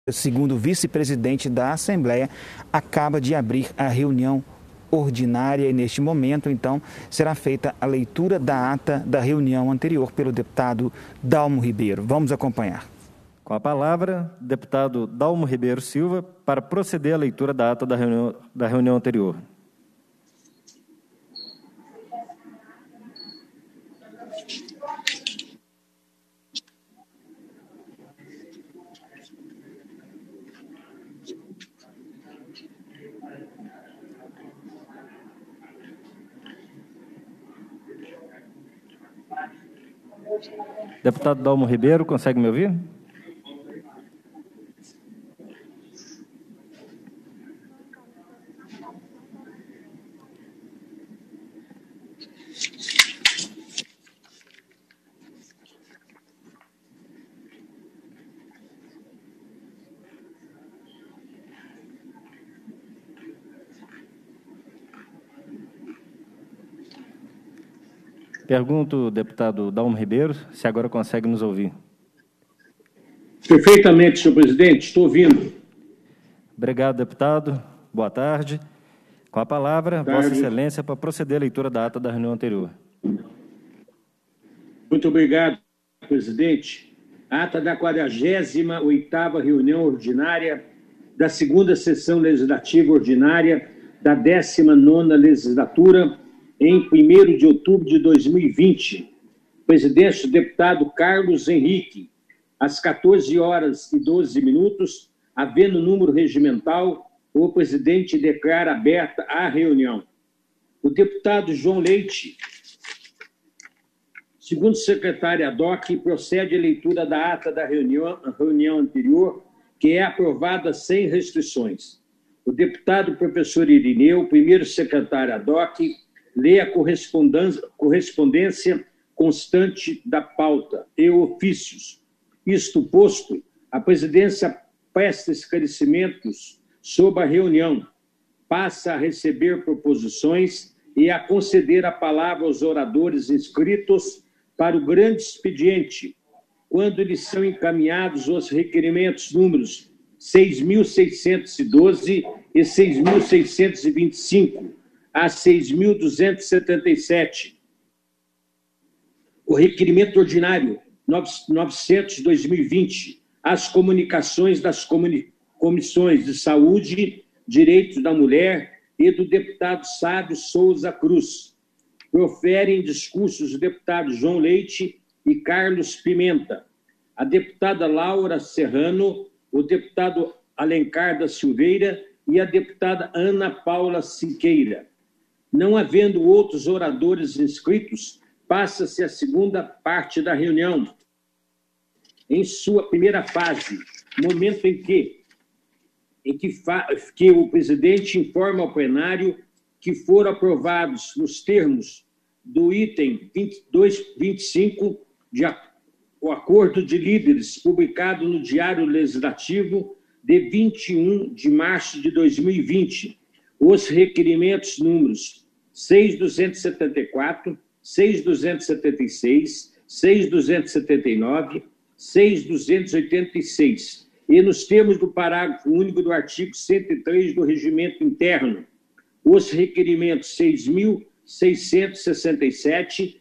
segundo o vice-presidente da Assembleia, acaba de abrir a reunião ordinária e neste momento, então, será feita a leitura da ata da reunião anterior pelo deputado Dalmo Ribeiro. Vamos acompanhar. Com a palavra, deputado Dalmo Ribeiro Silva, para proceder à leitura da ata da reunião anterior. Deputado Dalmo Ribeiro, consegue me ouvir? Pergunto, deputado Dalmo Ribeiro, se agora consegue nos ouvir. Perfeitamente, senhor presidente, estou ouvindo. Obrigado, deputado. Boa tarde. Com a palavra, Vossa Excelência, para proceder à leitura da ata da reunião anterior. Muito obrigado, presidente. Ata da 48ª reunião ordinária da segunda sessão legislativa ordinária da 19ª legislatura, em 1º de outubro de 2020. Presidente, o deputado Carlos Henrique, às 14h12, havendo número regimental, o presidente declara aberta a reunião. O deputado João Leite, segundo o secretário ad hoc, procede à leitura da ata da reunião anterior, que é aprovada sem restrições. O deputado professor Irineu, primeiro secretário ad hoc, lê a correspondência constante da pauta e ofícios. Isto posto, a presidência presta esclarecimentos sobre a reunião, passa a receber proposições e a conceder a palavra aos oradores inscritos para o grande expediente, quando lhes são encaminhados os requerimentos números 6.612 e 6.625 a 6.277. O requerimento ordinário 900/2020, as comunicações das comissões de Saúde, Direitos da Mulher e do deputado Sábio Souza Cruz. Proferem discursos os deputados João Leite e Carlos Pimenta, a deputada Laura Serrano, o deputado Alencar da Silveira e a deputada Ana Paula Siqueira. Não havendo outros oradores inscritos, passa-se a segunda parte da reunião. Em sua primeira fase, momento em que o presidente informa ao plenário que foram aprovados nos termos do item 2225 o acordo de líderes publicado no Diário Legislativo de 21 de março de 2020, os requerimentos números 6.274, 6.276, 6.279, 6.286, e nos termos do parágrafo único do artigo 103 do Regimento Interno, os requerimentos 6.667,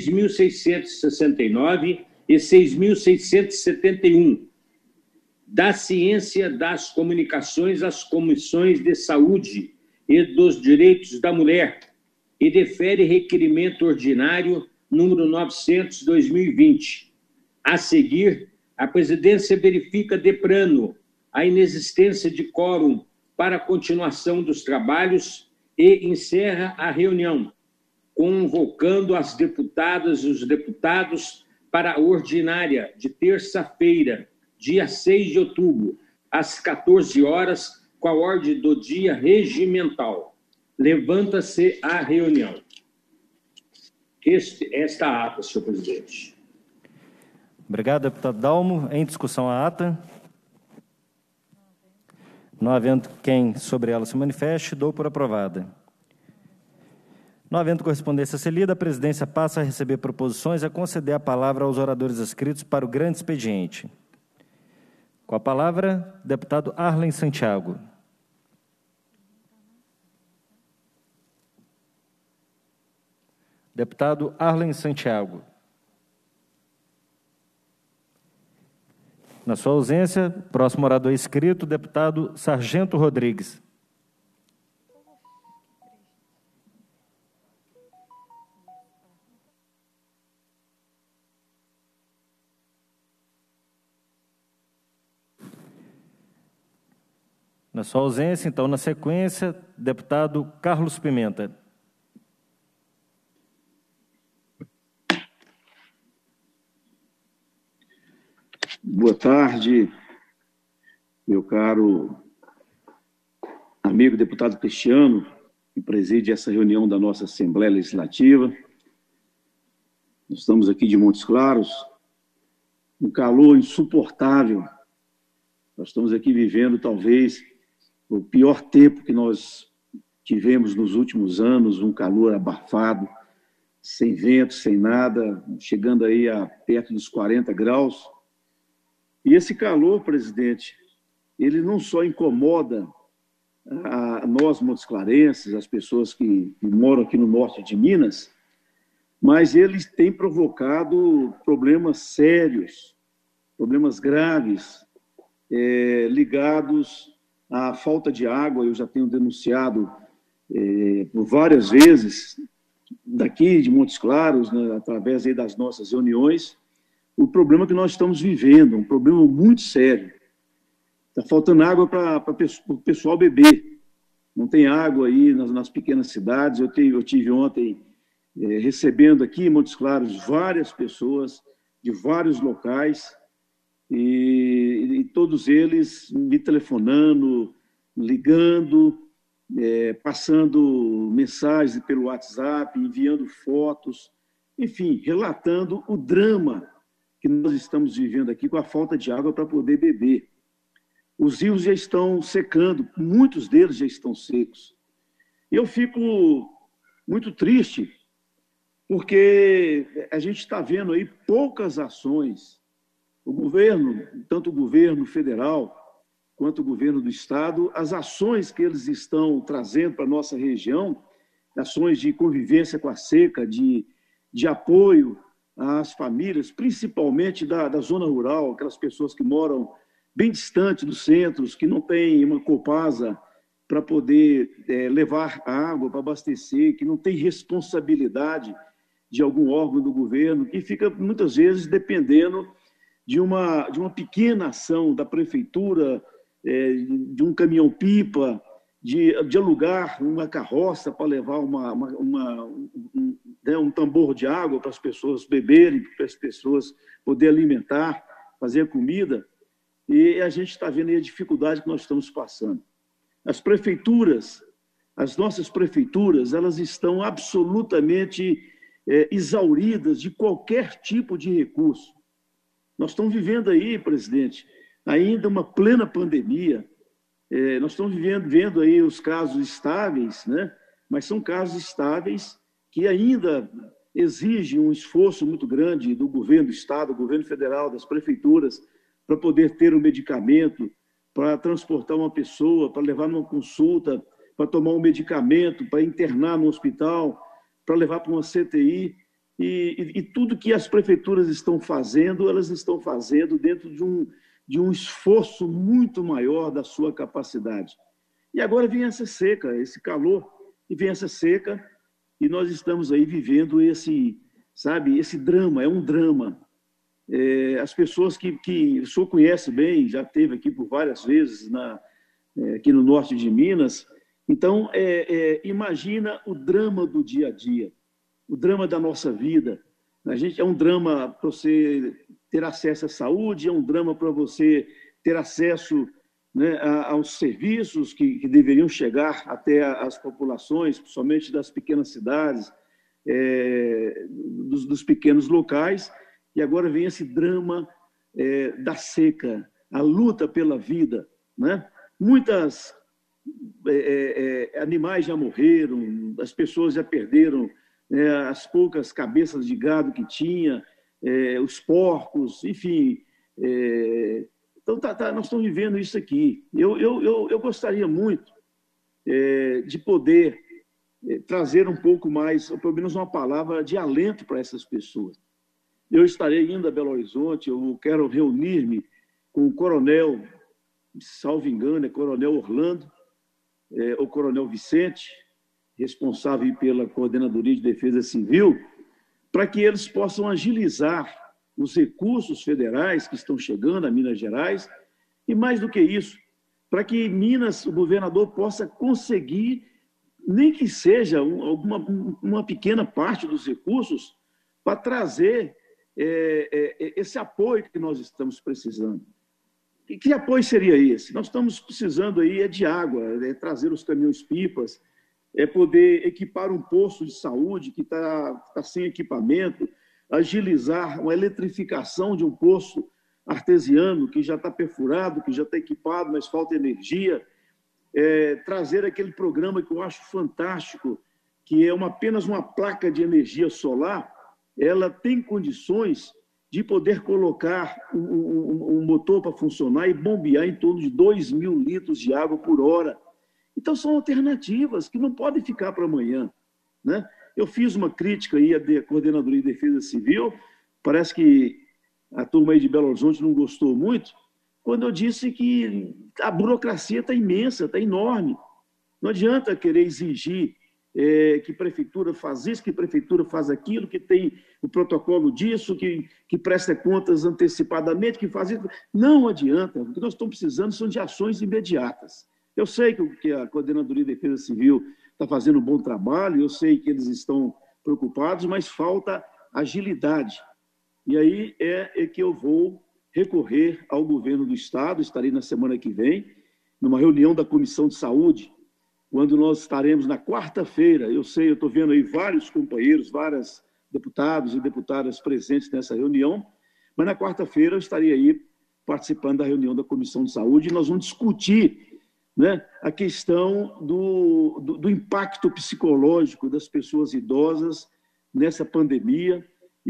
6.669 e 6.671, da Ciência das Comunicações às Comissões de Saúde e dos Direitos da Mulher, e defere requerimento ordinário número 900/2020. A seguir, a presidência verifica de plano a inexistência de quórum para a continuação dos trabalhos e encerra a reunião, convocando as deputadas e os deputados para a ordinária de terça-feira, dia 6 de outubro, às 14h, com a ordem do dia regimental. Levanta-se a reunião. Esta ata, senhor presidente. Obrigado, deputado Dalmo. Em discussão a ata. Não havendo quem sobre ela se manifeste, dou por aprovada. Não havendo correspondência a ser lida, a presidência passa a receber proposições e a conceder a palavra aos oradores inscritos para o grande expediente. Com a palavra, deputado Arlen Santiago. Deputado Arlen Santiago. Na sua ausência, próximo orador inscrito, deputado Sargento Rodrigues. Na sua ausência, então, na sequência, deputado Carlos Pimenta. Boa tarde, meu caro amigo deputado Cristiano, que preside essa reunião da nossa Assembleia Legislativa. Nós estamos aqui de Montes Claros, um calor insuportável. Nós estamos aqui vivendo, talvez, o pior tempo que nós tivemos nos últimos anos, um calor abafado, sem vento, sem nada, chegando aí a perto dos 40 graus. E esse calor, presidente, ele não só incomoda a nós, montesclarenses, as pessoas que moram aqui no norte de Minas, mas ele tem provocado problemas sérios, problemas graves, ligados à falta de água. Eu já tenho denunciado por várias vezes, daqui de Montes Claros, né, através aí das nossas reuniões, o problema que nós estamos vivendo, um problema muito sério. Está faltando água para o pessoal beber. Não tem água aí nas pequenas cidades. Eu tive ontem recebendo aqui em Montes Claros várias pessoas de vários locais e todos eles me telefonando, ligando, passando mensagens pelo WhatsApp, enviando fotos, enfim, relatando o drama que nós estamos vivendo aqui com a falta de água para poder beber. Os rios já estão secando, muitos deles já estão secos. Eu fico muito triste, porque a gente está vendo aí poucas ações. O governo, tanto o governo federal quanto o governo do estado, as ações que eles estão trazendo para a nossa região, ações de convivência com a seca, de apoio às famílias, principalmente da zona rural, aquelas pessoas que moram bem distante dos centros, que não têm uma Copasa para poder levar água para abastecer, que não tem responsabilidade de algum órgão do governo, que fica muitas vezes dependendo de uma pequena ação da prefeitura, de um caminhão-pipa, de alugar uma carroça para levar um tambor de água para as pessoas beberem, para as pessoas poderem alimentar, fazer comida. E a gente está vendo aí a dificuldade que nós estamos passando. As prefeituras, as nossas prefeituras, elas estão absolutamente exauridas de qualquer tipo de recurso. Nós estamos vivendo aí, presidente, ainda uma plena pandemia. Nós estamos vendo aí os casos estáveis, né? Mas são casos estáveis que ainda exigem um esforço muito grande do governo do estado, do governo federal, das prefeituras, para poder ter um medicamento, para transportar uma pessoa, para levar numa consulta, para tomar um medicamento, para internar no hospital, para levar para uma CTI. E tudo que as prefeituras estão fazendo, elas estão fazendo dentro de um esforço muito maior da sua capacidade. E agora vem essa seca, esse calor, e vem essa seca, e nós estamos aí vivendo esse drama, é um drama. As pessoas que o senhor conhece bem, já esteve aqui por várias vezes aqui no norte de Minas, então imagina o drama do dia a dia, o drama da nossa vida. É um drama para você ter acesso à saúde, é um drama para você ter acesso, né, aos serviços que deveriam chegar até as populações, principalmente das pequenas cidades, dos pequenos locais. E agora vem esse drama da seca, a luta pela vida, né? Muitos animais já morreram, as pessoas já perderam as poucas cabeças de gado que tinha, os porcos, enfim, Então, nós estamos vivendo isso aqui. Eu gostaria muito de poder trazer um pouco mais, ou pelo menos uma palavra de alento para essas pessoas. Eu estarei indo a Belo Horizonte, eu quero reunir-me com o coronel, salvo engano, é Coronel Orlando, ou Coronel Vicente, responsável pela Coordenadoria de Defesa Civil, para que eles possam agilizar os recursos federais que estão chegando a Minas Gerais e, mais do que isso, para que Minas, o governador, possa conseguir, nem que seja uma pequena parte dos recursos, para trazer esse apoio que nós estamos precisando. E que apoio seria esse? Nós estamos precisando aí de água, trazer os caminhões-pipas, poder equipar um posto de saúde que está sem equipamento, agilizar uma eletrificação de um poço artesiano que já está perfurado, que já está equipado, mas falta energia, trazer aquele programa que eu acho fantástico, que é apenas uma placa de energia solar, ela tem condições de poder colocar um motor para funcionar e bombear em torno de 2.000 litros de água por hora. Então, são alternativas que não podem ficar para amanhã, né? Eu fiz uma crítica aí à Coordenadoria de Defesa Civil, parece que a turma aí de Belo Horizonte não gostou muito, quando eu disse que a burocracia está imensa, está enorme. Não adianta querer exigir que prefeitura faz isso, que prefeitura faz aquilo, que tem o protocolo disso, que presta contas antecipadamente, que faz isso. Não adianta. O que nós estamos precisando são de ações imediatas. Eu sei que a Coordenadoria de Defesa Civil está fazendo um bom trabalho, eu sei que eles estão preocupados, mas falta agilidade. E aí é que eu vou recorrer ao governo do Estado, estarei na semana que vem, numa reunião da Comissão de Saúde, quando nós estaremos na quarta-feira. Eu estou vendo aí vários companheiros, vários deputados e deputadas presentes nessa reunião, mas na quarta-feira eu estarei aí participando da reunião da Comissão de Saúde e nós vamos discutir, né, a questão do impacto psicológico das pessoas idosas nessa pandemia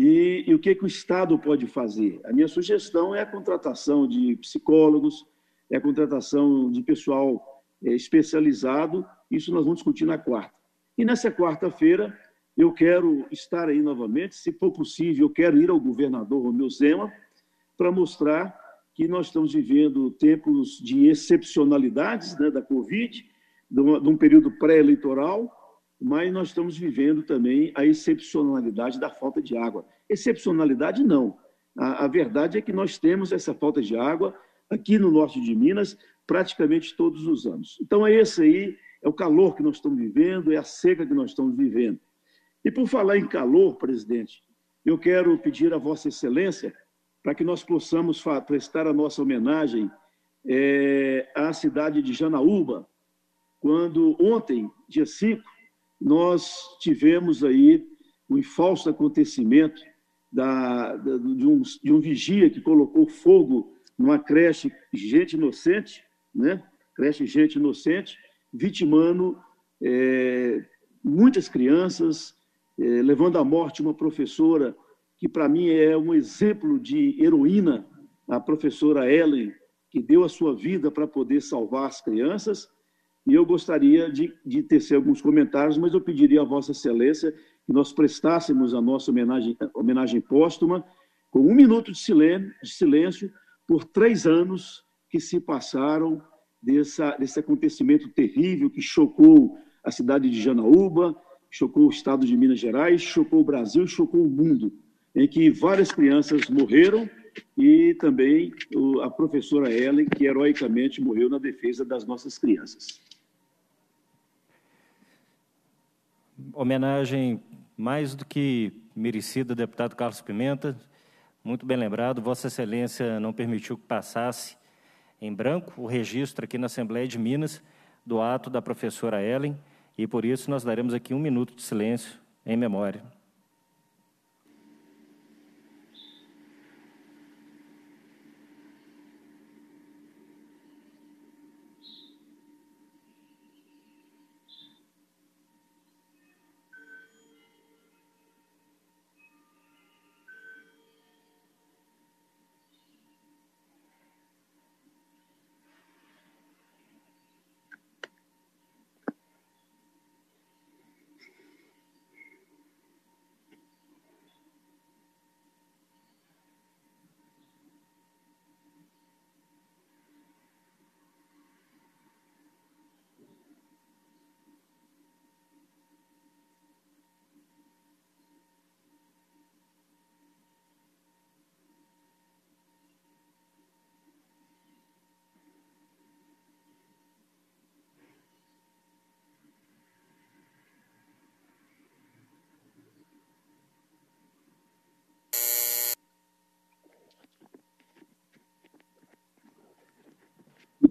e o que o Estado pode fazer. A minha sugestão é a contratação de psicólogos, é a contratação de pessoal especializado, isso nós vamos discutir na quarta. E nessa quarta-feira eu quero estar aí novamente, se for possível, eu quero ir ao governador Romeu Zema para mostrar que nós estamos vivendo tempos de excepcionalidades, né, da Covid, de um período pré-eleitoral, mas nós estamos vivendo também a excepcionalidade da falta de água. Excepcionalidade não. A verdade é que nós temos essa falta de água aqui no norte de Minas praticamente todos os anos. Então, esse aí é o calor que nós estamos vivendo, é a seca que nós estamos vivendo. E por falar em calor, presidente, eu quero pedir a Vossa Excelência para que nós possamos prestar a nossa homenagem à cidade de Janaúba, quando ontem, dia 5, nós tivemos aí um infausto acontecimento de um vigia que colocou fogo numa creche Gente Inocente, né? Creche Gente Inocente, vitimando muitas crianças, levando à morte uma professora que, para mim, é um exemplo de heroína, a professora Ellen, que deu a sua vida para poder salvar as crianças. E eu gostaria de tecer alguns comentários, mas eu pediria a Vossa Excelência que nós prestássemos a nossa homenagem póstuma com 1 minuto de silêncio por 3 anos que se passaram desse acontecimento terrível que chocou a cidade de Janaúba, chocou o estado de Minas Gerais, chocou o Brasil, chocou o mundo, em que várias crianças morreram e também a professora Ellen, que heroicamente morreu na defesa das nossas crianças. Homenagem mais do que merecida, deputado Carlos Pimenta. Muito bem lembrado, Vossa Excelência não permitiu que passasse em branco o registro aqui na Assembleia de Minas do ato da professora Ellen, e por isso nós daremos aqui 1 minuto de silêncio em memória.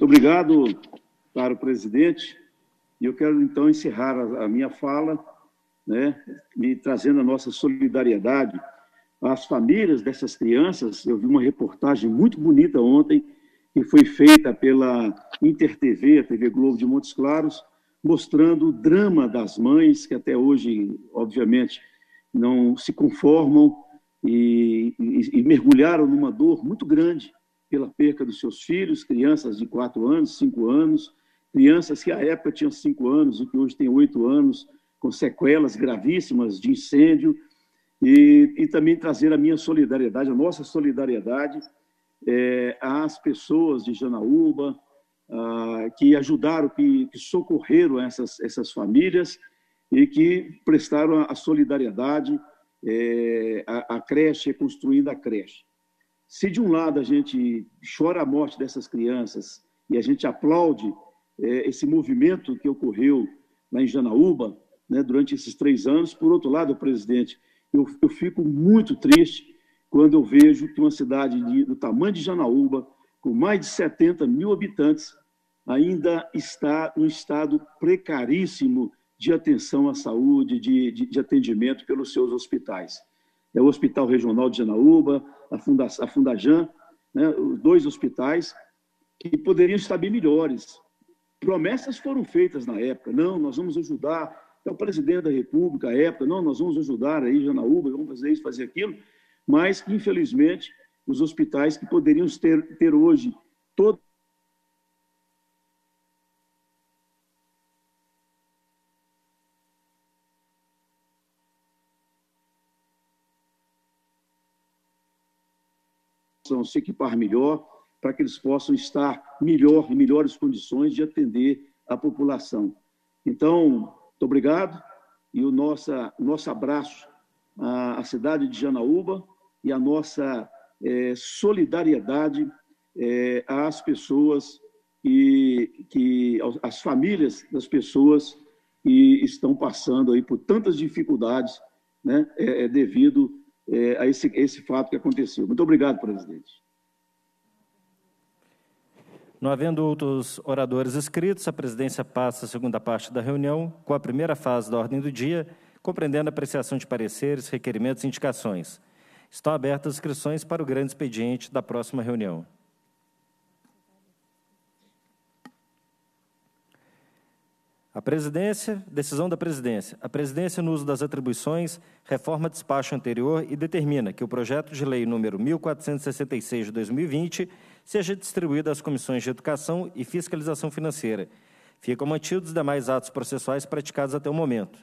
obrigado, caro presidente. E eu quero, então, encerrar a minha fala, né, me trazendo a nossa solidariedade às famílias dessas crianças. Eu vi uma reportagem muito bonita ontem, que foi feita pela InterTV, a TV Globo de Montes Claros, mostrando o drama das mães, que até hoje, obviamente, não se conformam e mergulharam numa dor muito grande pela perca dos seus filhos, crianças de 4 anos, 5 anos, crianças que à época tinham 5 anos e que hoje têm 8 anos, com sequelas gravíssimas de incêndio, e também trazer a minha solidariedade, a nossa solidariedade às pessoas de Janaúba, que ajudaram, que socorreram essas famílias e que prestaram a solidariedade à creche, construindo a creche. Se de um lado a gente chora a morte dessas crianças e a gente aplaude esse movimento que ocorreu lá em Janaúba, né, durante esses 3 anos, por outro lado, presidente, eu fico muito triste quando eu vejo que uma cidade do tamanho de Janaúba, com mais de 70 mil habitantes, ainda está num estado precaríssimo de atenção à saúde, de atendimento pelos seus hospitais. É o Hospital Regional de Janaúba, a Fundajan, né, os 2 hospitais que poderiam estar bem melhores. Promessas foram feitas na época, não, nós vamos ajudar, é o presidente da República, à época, não, nós vamos ajudar aí Janaúba, vamos fazer isso, fazer aquilo, mas, infelizmente, os hospitais que poderiam ter hoje todo se equipar melhor, para que eles possam estar em melhores condições de atender a população. Então, muito obrigado, e o nosso abraço à cidade de Janaúba e a nossa solidariedade às pessoas às famílias das pessoas que estão passando aí por tantas dificuldades, né, devido a esse fato que aconteceu. Muito obrigado, presidente. Não havendo outros oradores inscritos, a presidência passa a segunda parte da reunião, com a primeira fase da ordem do dia, compreendendo a apreciação de pareceres, requerimentos e indicações. Estão abertas as inscrições para o grande expediente da próxima reunião. A presidência, decisão da presidência. A presidência, no uso das atribuições, reforma despacho anterior e determina que o projeto de lei número 1466 de 2020 seja distribuído às comissões de Educação e Fiscalização Financeira. Ficam mantidos os demais atos processuais praticados até o momento.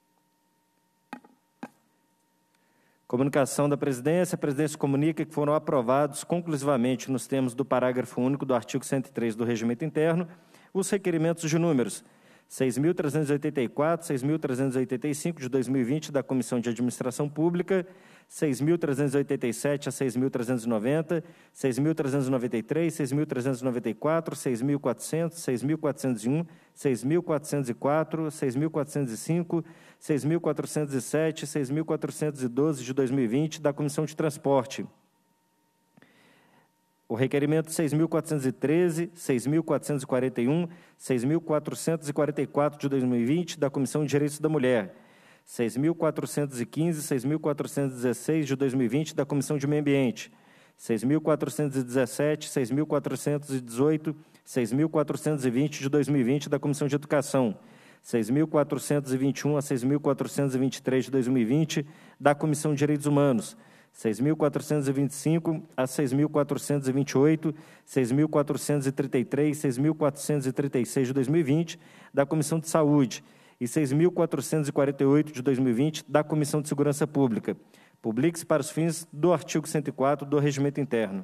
Comunicação da presidência. A presidência comunica que foram aprovados conclusivamente nos termos do parágrafo único do artigo 103 do Regimento Interno os requerimentos de números 6.384, 6.385 de 2020 da Comissão de Administração Pública, 6.387 a 6.390, 6.393, 6.394, 6.400, 6.401, 6.404, 6.405, 6.407, 6.412 de 2020 da Comissão de Transporte. O requerimento 6.413, 6.441, 6.444 de 2020 da Comissão de Direitos da Mulher, 6.415, 6.416 de 2020 da Comissão de Meio Ambiente, 6.417, 6.418, 6.420 de 2020 da Comissão de Educação, 6.421 a 6.423 de 2020 da Comissão de Direitos Humanos, 6.425 a 6.428, 6.433, 6.436 de 2020 da Comissão de Saúde e 6.448 de 2020 da Comissão de Segurança Pública. Publique-se para os fins do artigo 104 do Regimento Interno.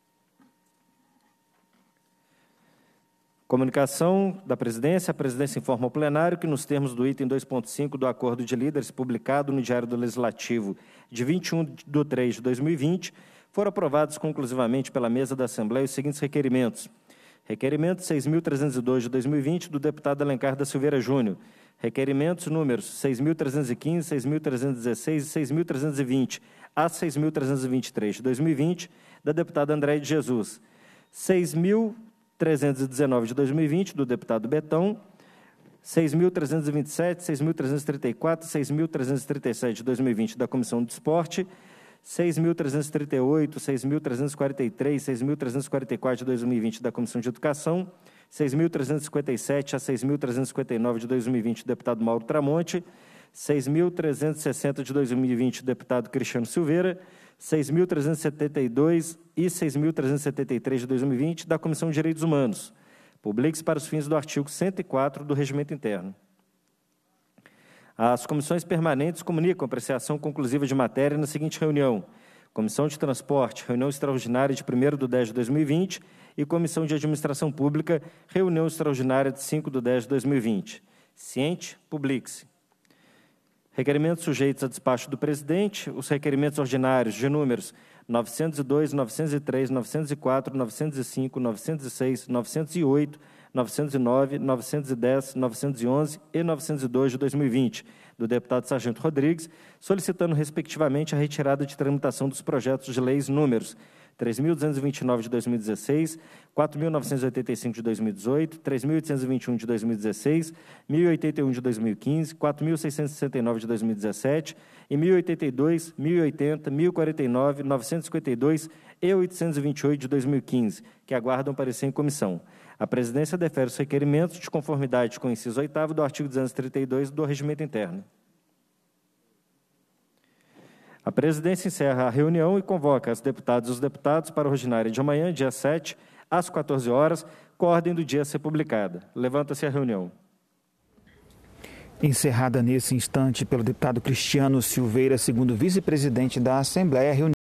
Comunicação da presidência. A presidência informa ao plenário que, nos termos do item 2.5 do Acordo de Líderes, publicado no Diário do Legislativo de 21/3 de 2020, foram aprovados conclusivamente pela mesa da Assembleia os seguintes requerimentos. Requerimento 6.302 de 2020, do deputado Alencar da Silveira Júnior. Requerimentos números 6.315, 6.316 e 6.320 a 6.323 de 2020, da deputada Andréia de Jesus. 6.315 6.319 de 2020, do deputado Betão, 6.327, 6.334, 6.337 de 2020 da Comissão de Esporte, 6.338, 6.343, 6.344 de 2020 da Comissão de Educação, 6.357 a 6.359 de 2020 do deputado Mauro Tramonte, 6.360 de 2020 do deputado Cristiano Silveira, 6.372 e 6.373 de 2020 da Comissão de Direitos Humanos, publique-se para os fins do artigo 104 do Regimento Interno. As comissões permanentes comunicam apreciação conclusiva de matéria na seguinte reunião: Comissão de Transporte, reunião extraordinária de 1º/10 de 2020, e Comissão de Administração Pública, reunião extraordinária de 5/10 de 2020. Ciente, publique-se. Requerimentos sujeitos a despacho do presidente: os requerimentos ordinários de números 902, 903, 904, 905, 906, 908, 909, 910, 911 e 902 de 2020, do deputado Sargento Rodrigues, solicitando, respectivamente, a retirada de tramitação dos projetos de leis números 3.229 de 2016, 4.985 de 2018, 3.821 de 2016, 1.081 de 2015, 4.669 de 2017 e 1.082, 1.080, 1.049, 952 e 828 de 2015, que aguardam parecer em comissão. A presidência defere os requerimentos de conformidade com o inciso 8º do artigo 232 do Regimento Interno. A presidência encerra a reunião e convoca as deputadas e os deputados para a ordinária de amanhã, dia 7, às 14 horas, com a ordem do dia a ser publicada. Levanta-se a reunião. Encerrada nesse instante pelo deputado Cristiano Silveira, segundo vice-presidente da Assembleia, a reunião